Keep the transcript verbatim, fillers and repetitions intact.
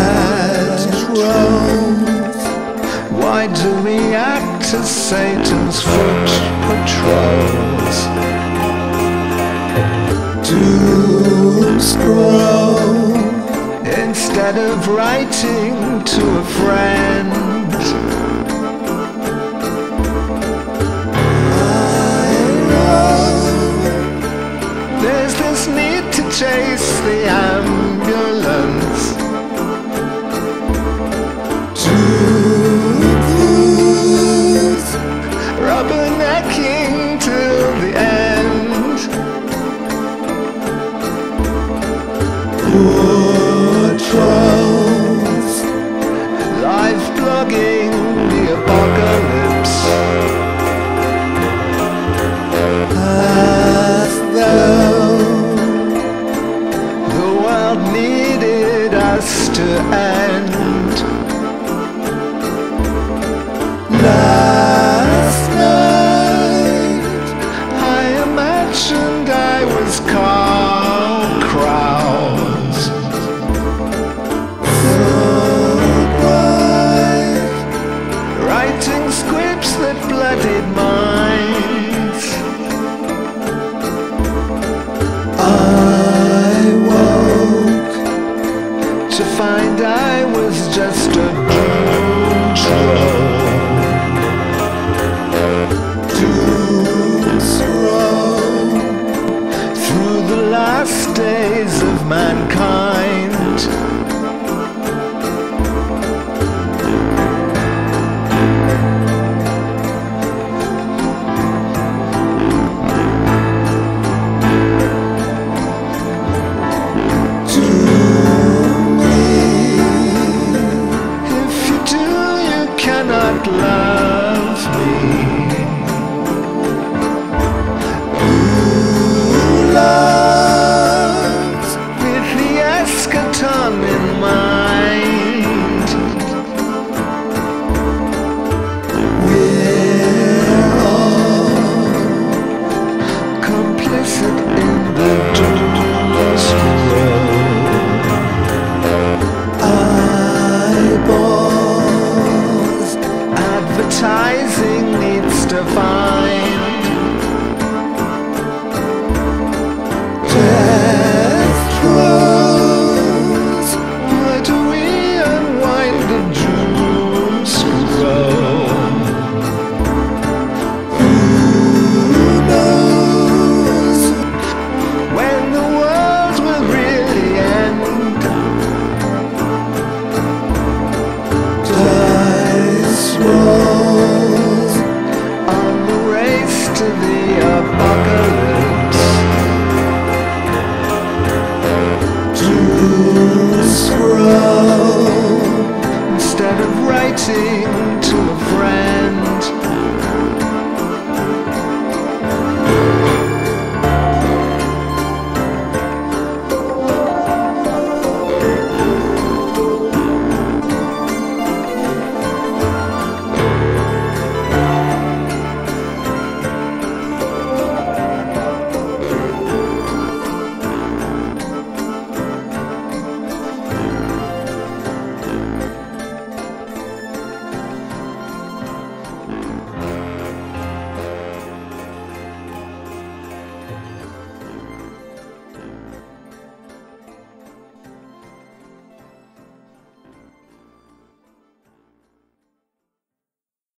patrols. Why do we act as Satan's foot patrols? Doomscroll, instead of writing to a friend. There's this need to chase the ambulance, two clues, rubbernecking till the end. Poor trolls, live blogging the apocalypse, as though the world needed us to end. Last night I imagined I was Carl Kraus, so bright, writing scripts that bloodied minds. I woke to find I was just a